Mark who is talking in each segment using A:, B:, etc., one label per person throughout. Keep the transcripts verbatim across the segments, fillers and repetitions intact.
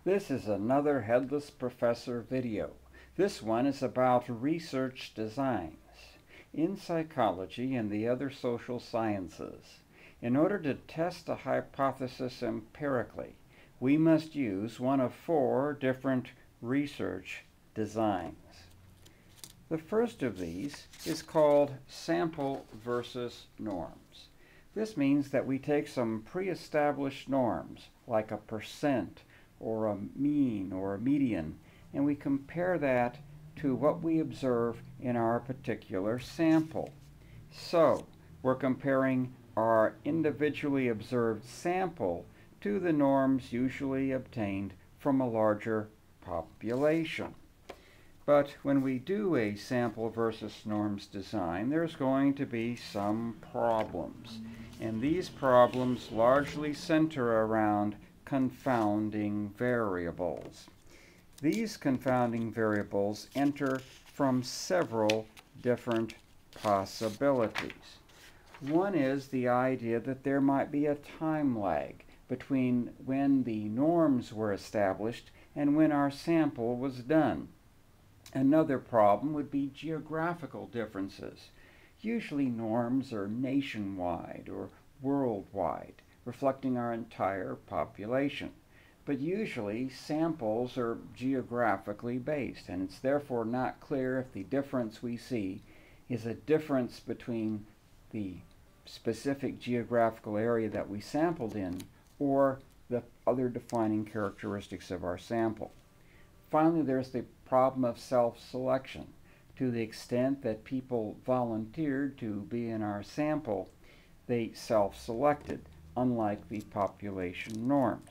A: This is another Headless Professor video. This one is about research designs. In psychology and the other social sciences, in order to test a hypothesis empirically, we must use one of four different research designs. The first of these is called sample versus norms. This means that we take some pre-established norms, like a percent, or a mean, or a median, and we compare that to what we observe in our particular sample. So, we're comparing our individually observed sample to the norms usually obtained from a larger population. But when we do a sample versus norms design, there's going to be some problems. And these problems largely center around confounding variables. These confounding variables enter from several different possibilities. One is the idea that there might be a time lag between when the norms were established and when our sample was done. Another problem would be geographical differences. Usually norms are nationwide or worldwide, reflecting our entire population. But usually samples are geographically based, and it's therefore not clear if the difference we see is a difference between the specific geographical area that we sampled in or the other defining characteristics of our sample. Finally, there's the problem of self-selection. To the extent that people volunteered to be in our sample, they self-selected, unlike the population norms.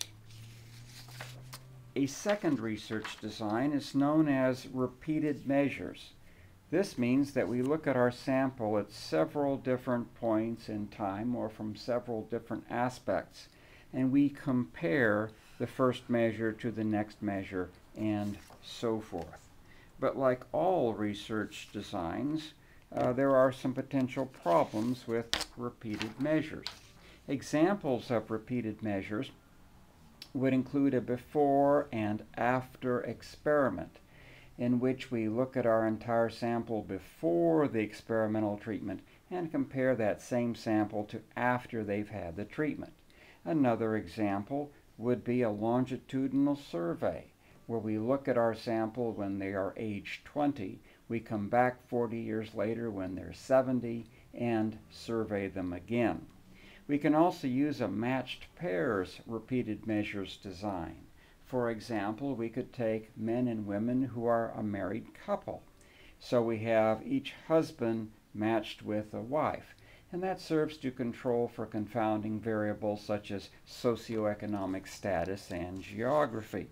A: A second research design is known as repeated measures. This means that we look at our sample at several different points in time or from several different aspects, and we compare the first measure to the next measure and so forth. But like all research designs, uh, there are some potential problems with repeated measures. Examples of repeated measures would include a before and after experiment, in which we look at our entire sample before the experimental treatment and compare that same sample to after they've had the treatment. Another example would be a longitudinal survey, where we look at our sample when they are age twenty, we come back forty years later when they're seventy, and survey them again. We can also use a matched pairs repeated measures design. For example, we could take men and women who are a married couple. So we have each husband matched with a wife, and that serves to control for confounding variables such as socioeconomic status and geography.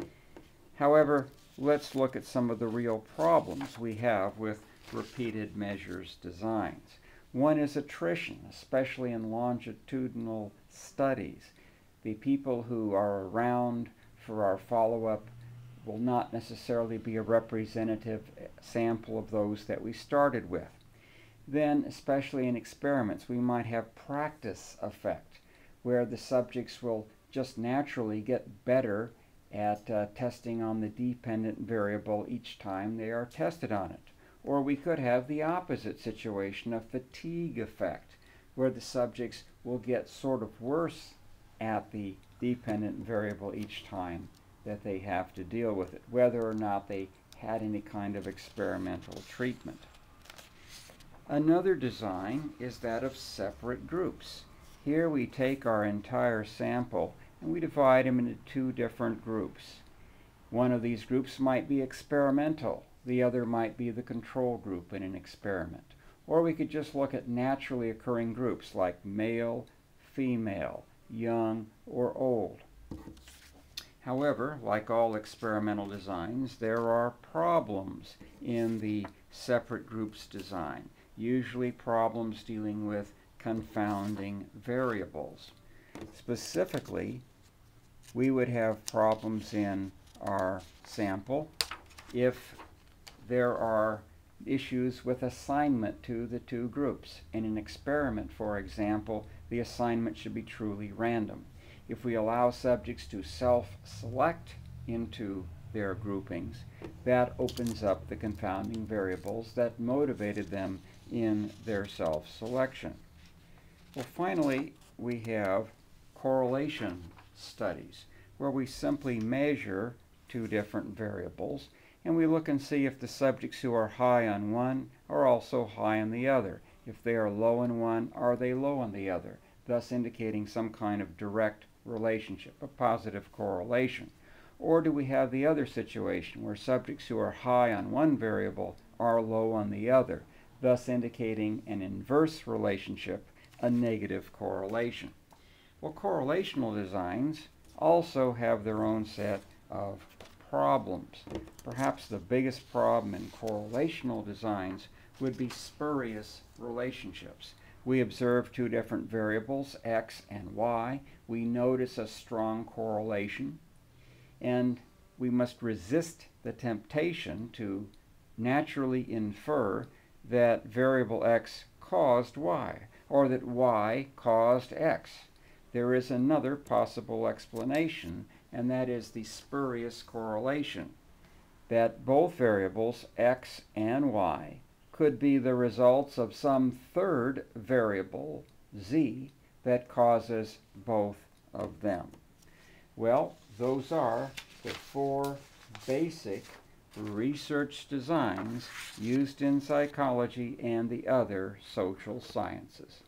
A: However, let's look at some of the real problems we have with repeated measures designs. One is attrition, especially in longitudinal studies. The people who are around for our follow-up will not necessarily be a representative sample of those that we started with. Then, especially in experiments, we might have practice effect, where the subjects will just naturally get better at uh, testing on the dependent variable each time they are tested on it. Or we could have the opposite situation, a fatigue effect, where the subjects will get sort of worse at the dependent variable each time that they have to deal with it, whether or not they had any kind of experimental treatment. Another design is that of separate groups. Here we take our entire sample and we divide them into two different groups. One of these groups might be experimental. The other might be the control group in an experiment. Or we could just look at naturally occurring groups like male, female, young, or old. However, like all experimental designs, there are problems in the separate groups design, usually problems dealing with confounding variables. Specifically, we would have problems in our sample if there are issues with assignment to the two groups. In an experiment, for example, the assignment should be truly random. If we allow subjects to self-select into their groupings, that opens up the confounding variables that motivated them in their self-selection. Well, finally, we have correlation studies, where we simply measure two different variables, and we look and see if the subjects who are high on one are also high on the other. If they are low on one, are they low on the other, thus indicating some kind of direct relationship, a positive correlation. Or do we have the other situation, where subjects who are high on one variable are low on the other, thus indicating an inverse relationship, a negative correlation? Well, correlational designs also have their own set of problems. Perhaps the biggest problem in correlational designs would be spurious relationships. We observe two different variables, x and y. We notice a strong correlation, and we must resist the temptation to naturally infer that variable x caused y, or that y caused x. There is another possible explanation, and that is the spurious correlation, that both variables, x and y, could be the results of some third variable, z, that causes both of them. Well, those are the four basic research designs used in psychology and the other social sciences.